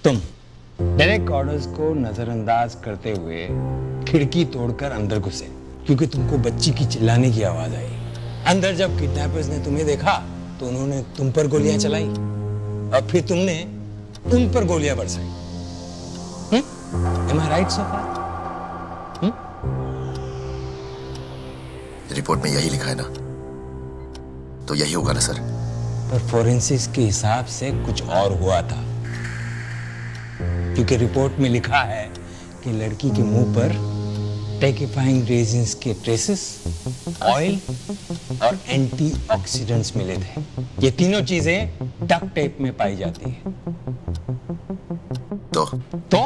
तुम direct orders को नजरअंदाज करते हुए खिड़की तोड़कर अंदर घुसे क्योंकि तुमको बच्ची की चिल्लाने की आवाज आई। अंदर जब किडनैपर्स ने तुम्हें देखा तो उन्होंने तुम पर गोलियां चलाई और फिर तुमने उन पर गोलियां बरसाई। Am I right so far? Report में यही लिखा है ना, तो यही होगा ना सर? पर फोरेंसिक्स के हिसाब से कुछ और हुआ था, क्योंकि रिपोर्ट में लिखा है कि लड़की के मुंह पर टेकिफाइंग रेजिन्स के ट्रेसेस, ऑयल और एंटीऑक्सीडेंट्स मिले थे। ये तीनों चीजें डक्ट टेप में पाई जाती है। तो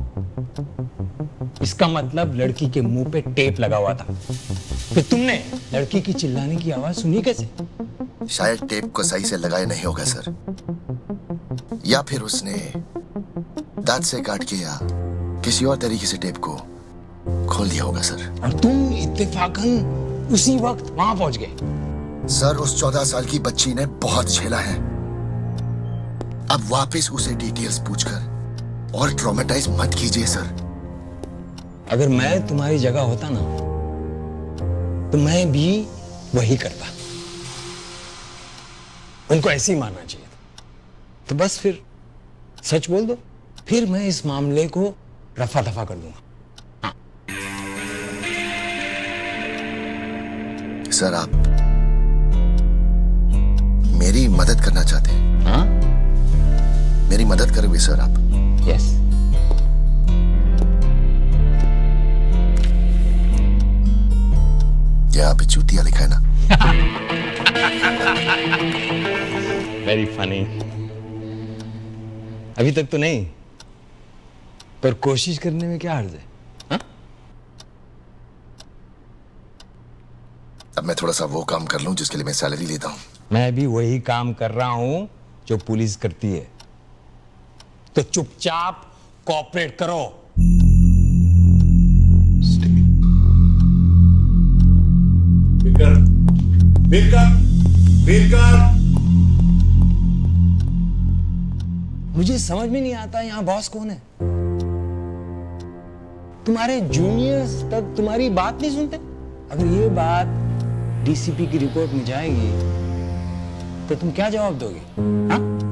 इसका मतलब लड़की के मुंह पे टेप लगा हुआ था। फिर तुमने लड़की की चिल्लाने की आवाज सुनी कैसे? शायद टेप को सही से लगाया नहीं होगा सर, या फिर उसने दांत से काट के या किसी और तरीके से टेप को खोल दिया होगा सर। और तुम इत्तेफाकन उसी वक्त वहां पहुंच गए। सर उस 14 साल की बच्ची ने बहुत झेला है, अब वापस उसे डिटेल्स पूछकर और ट्रॉमेटाइज मत कीजिए सर। अगर मैं तुम्हारी जगह होता ना तो मैं भी वही करता। उनको ऐसे ही मारना चाहिए था। तो बस फिर सच बोल दो, फिर मैं इस मामले को रफा दफा कर दूंगा। हाँ। सर आप मेरी मदद करना चाहते हैं? हाँ? मेरी मदद करोगे सर आप? यस। यहाँ पे चूतिया लिखा है ना? Very funny. अभी तक तो नहीं, पर कोशिश करने में क्या हर्ज है? हा? अब मैं थोड़ा सा वो काम कर लूं जिसके लिए मैं सैलरी लेता हूं। मैं भी वही काम कर रहा हूं जो पुलिस करती है, तो चुपचाप कोऑपरेट करो। मुझे समझ में नहीं आता यहाँ बॉस कौन है। तुम्हारे जूनियर्स तक तुम्हारी बात नहीं सुनते। अगर ये बात डीसीपी की रिपोर्ट में जाएगी तो तुम क्या जवाब दोगे? हाँ?